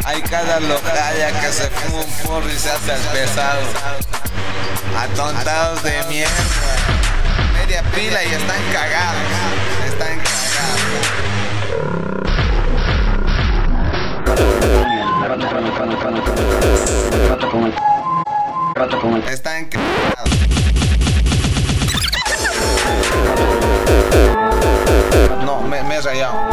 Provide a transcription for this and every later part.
Hay cada localla que se fuma un porro y se hace el pesado. Atontados de mierda. Media pila y están cagados. Están cagados. Están cagados. No, me he rayado.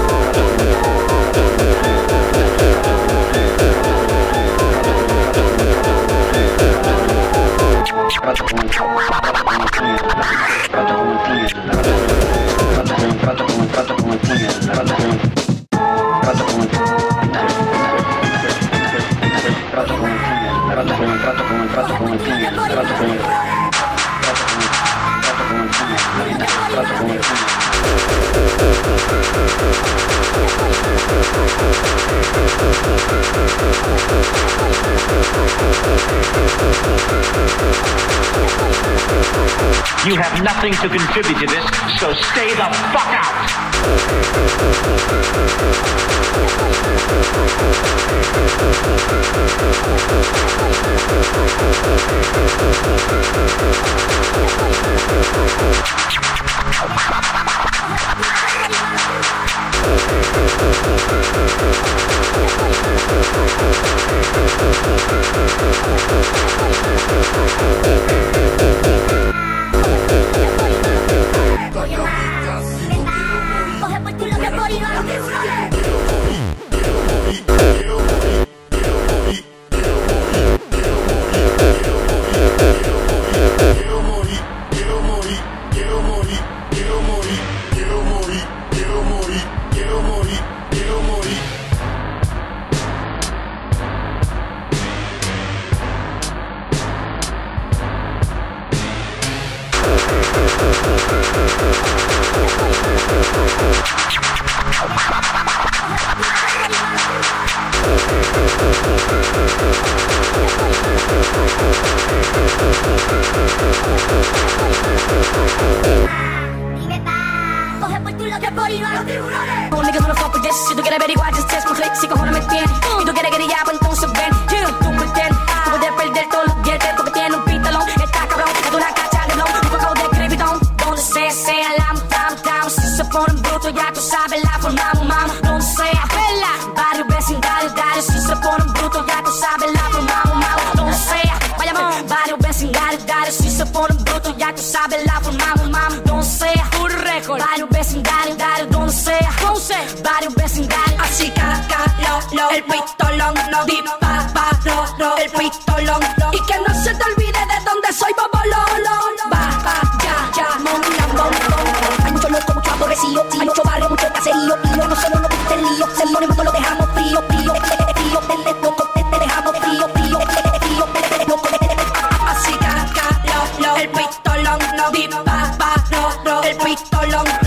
You have nothing to contribute to this, so stay the fuck out! Niggas wanna fuck with this. Si tú quieres averiguar, just test my click. Si cojones me tienes y tú quieres que ya, pues entonces ven. Tú pretendes, tú puedes perder todos los dientes porque tienes un pistolón. Está cabrón, es una cacha de blon. Un poco de crepitón. Donde sea la down. Si se ponen brutos, ya tú sabes la formamos, mama. Donde sea, barrio, vecindario, dario. Si se ponen brutos, ya tú sabes la formamos, mama. Donde sea, vayamos, barrio, vecindario, dario. Si se ponen brutos, ya tú sabes la formamos, mama. Donde sea, full record, barrio, vecindario, dario. Donde sea, barrio, vecindario. Así lo, el pistolón, no disparo, el pistolón. Y que no se te olvide de dónde soy, bobolón. Ya, mon. Hay mucho loco, mucho aborrecido. Hay mucho barrio, mucho caserío. No solo nos gusta el lío. Se ponemos, lo dejamos frío. Loco, te dejamos frío. Así lo, el pistolón, no disparo, el pistolón.